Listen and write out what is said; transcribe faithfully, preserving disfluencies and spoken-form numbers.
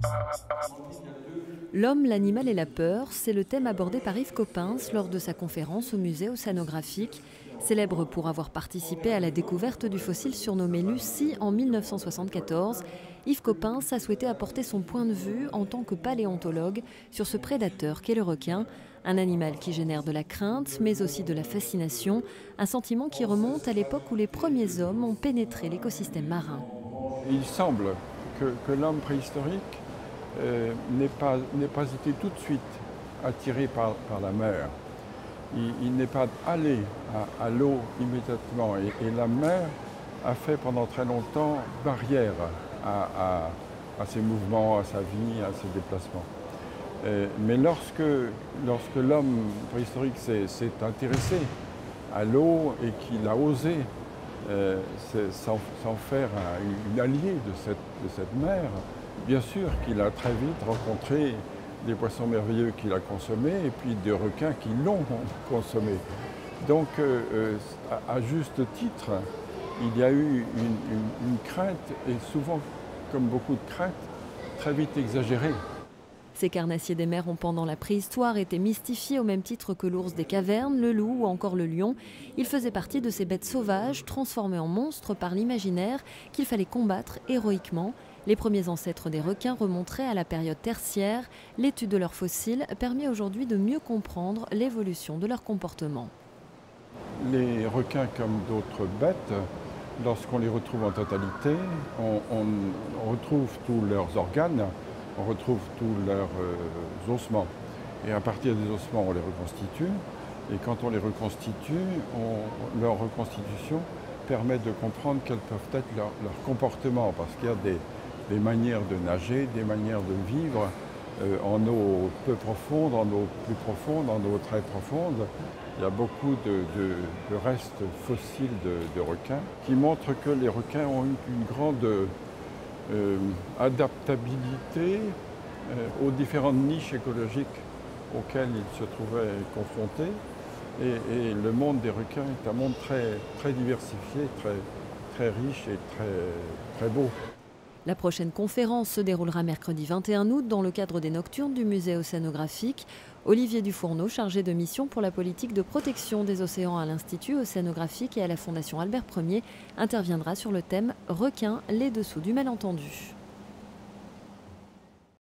L'homme, l'animal et la peur, c'est le thème abordé par Yves Coppens lors de sa conférence au musée océanographique. Célèbre pour avoir participé à la découverte du fossile surnommé Lucie en mille neuf cent soixante-quatorze, Yves Coppens a souhaité apporter son point de vue en tant que paléontologue sur ce prédateur qu'est le requin, un animal qui génère de la crainte mais aussi de la fascination, un sentiment qui remonte à l'époque où les premiers hommes ont pénétré l'écosystème marin. Il semble que, que l'homme préhistorique euh, n'ait pas, n'ait pas été tout de suite attiré par, par la mer. Il, il n'est pas allé à, à l'eau immédiatement et, et la mer a fait pendant très longtemps barrière à, à, à ses mouvements, à sa vie, à ses déplacements. Euh, mais lorsque, lorsque l'homme préhistorique s'est, s'est intéressé à l'eau et qu'il a osé euh, s'en, s'en faire un, une alliée de cette, de cette mer, bien sûr qu'il a très vite rencontré des poissons merveilleux qu'il a consommés et puis des requins qui l'ont consommé. Donc, euh, à, à juste titre, il y a eu une, une, une crainte, et souvent, comme beaucoup de craintes, très vite exagérée. Ces carnassiers des mers ont pendant la préhistoire été mystifiés au même titre que l'ours des cavernes, le loup ou encore le lion. Ils faisaient partie de ces bêtes sauvages transformées en monstres par l'imaginaire qu'il fallait combattre héroïquement. Les premiers ancêtres des requins remonteraient à la période tertiaire. L'étude de leurs fossiles permet aujourd'hui de mieux comprendre l'évolution de leur comportement. Les requins, comme d'autres bêtes, lorsqu'on les retrouve en totalité, on, on, on retrouve tous leurs organes, on retrouve tous leurs euh, ossements. Et à partir des ossements, on les reconstitue. Et quand on les reconstitue, on, leur reconstitution permet de comprendre quels peuvent être leurs leur comportements, parce qu'il y a des, des manières de nager, des manières de vivre euh, en eau peu profonde, en eau plus profonde, en eau très profonde. Il y a beaucoup de, de, de restes fossiles de, de requins qui montrent que les requins ont eu une grande euh, adaptabilité euh, aux différentes niches écologiques auxquelles ils se trouvaient confrontés. Et, et le monde des requins est un monde très, très diversifié, très, très riche et très, très beau. La prochaine conférence se déroulera mercredi vingt et un août dans le cadre des Nocturnes du musée océanographique. Olivier Dufourneau, chargé de mission pour la politique de protection des océans à l'Institut océanographique et à la Fondation Albert Ier, interviendra sur le thème « Requins, les dessous du malentendu ».